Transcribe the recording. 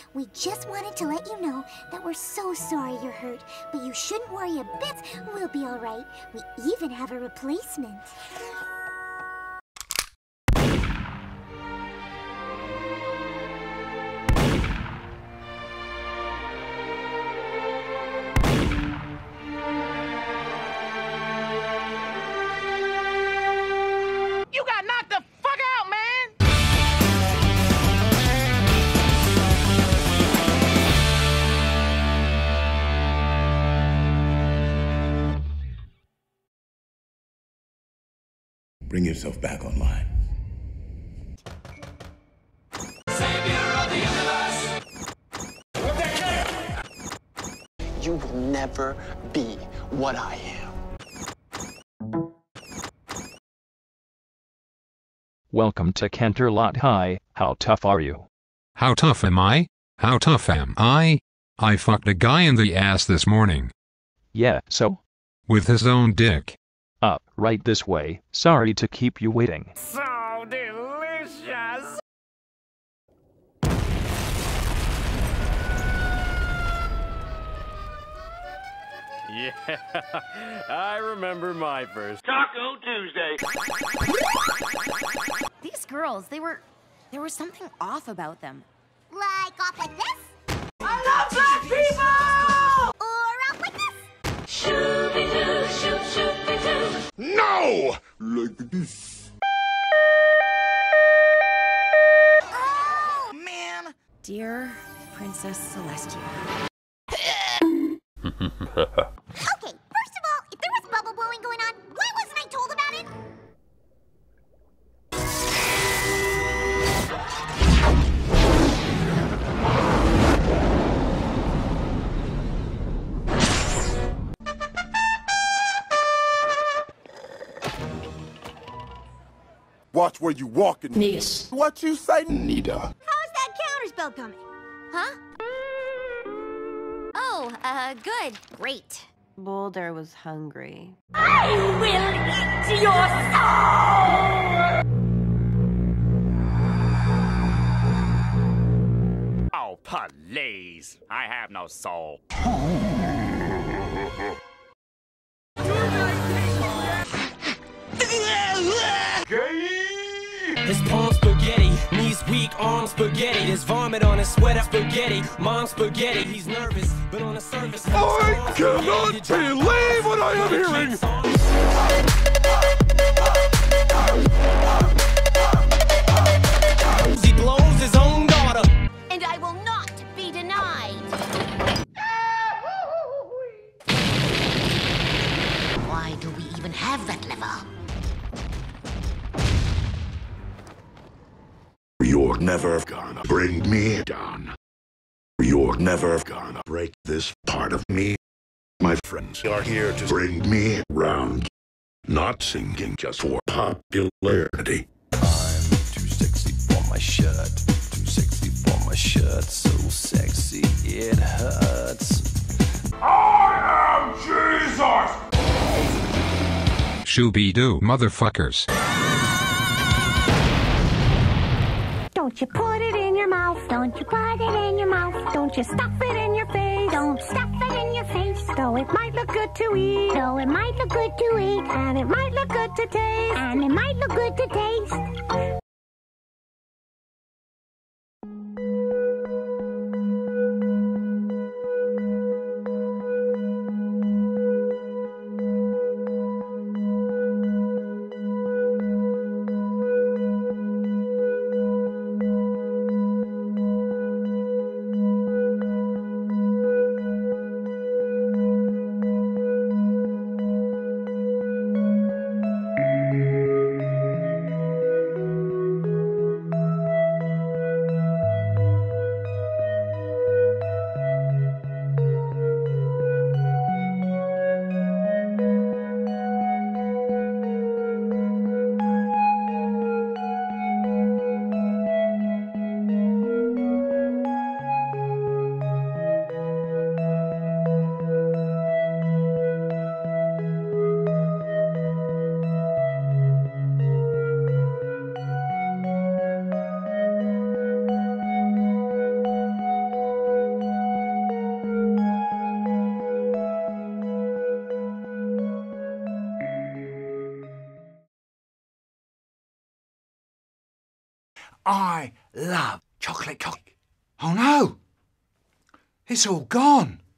We just wanted to let you know that we're so sorry you're hurt, but you shouldn't worry a bit. We'll be all right. We even have a replacement. You got knocked the fuck out, man! Bring yourself back online. Savior of the universe! You will never be what I am. Welcome to Canterlot High. How tough are you? How tough am I? How tough am I? I fucked a guy in the ass this morning. Yeah, so? With his own dick. Right this way. Sorry to keep you waiting. So delicious! Yeah, I remember my first Taco Tuesday! These girls, there was something off about them. Like off like this? I love black people! Or off like this? Shooby-doo, shoot, shoot-be-doo. No! Like this. Oh! Man! Dear Princess Celestia. Okay, first of all, if there was bubble blowing going on, why wasn't I told about it? Watch where you walking. Yes. What you say, Nita? How's that counterspell coming? Huh? Oh, good. Great. Boulder was hungry. I will eat your soul! Oh, please. I have no soul. His palm spaghetti, knees weak, arms spaghetti. There's vomit on his sweater spaghetti. Mom spaghetti, he's nervous, but on the surface. I cannot believe what I am hearing! He blows his own daughter. And I will not be denied. Why do we even have that lever? You're never gonna bring me down. You're never gonna break this part of me. My friends are here to bring me round. Not singing just for popularity. I'm too sexy for my shirt. Too sexy for my shirt. So sexy it hurts. I am Jesus! Shooby-doo, motherfuckers. Don't you put it in your mouth. Don't you put it in your mouth. Don't you stuff it in your face. Don't stuff it in your face. Though it might look good to eat. Though it might look good to eat. And it might look good to taste. And it might look good to taste. I love chocolate cake. Oh no! It's all gone.